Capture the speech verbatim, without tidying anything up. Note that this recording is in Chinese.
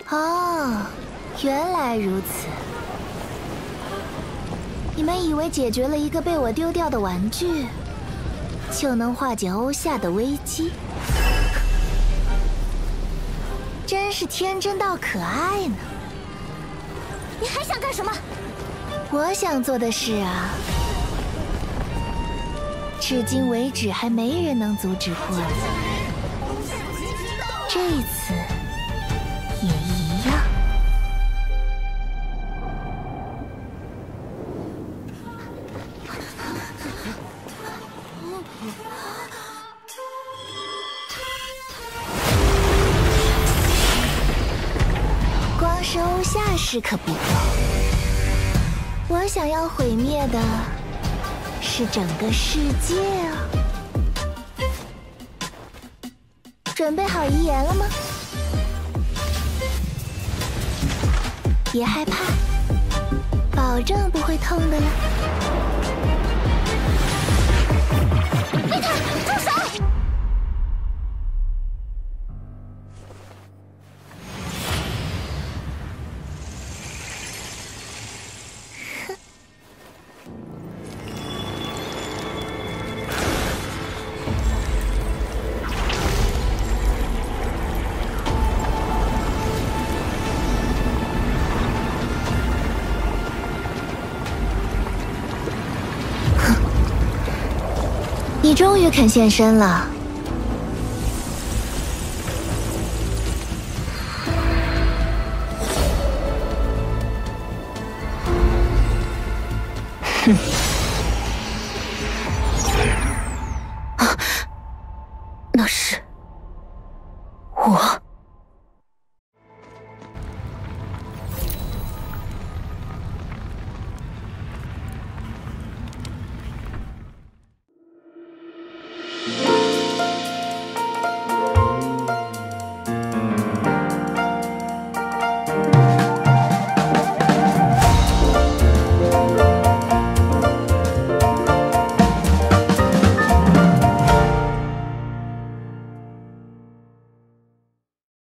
哦，原来如此。你们以为解决了一个被我丢掉的玩具，就能化解欧夏的危机？真是天真到可爱呢！ 你还想干什么？ 我想做的事啊，至今为止还没人能阻止过呢。这次也一样。光是欧夏氏可不够，我想要毁灭的是整个世界啊！准备好遗言了吗？别害怕，保证不会痛的啦！ 丽塔，住手！ 你终于肯现身了。哼。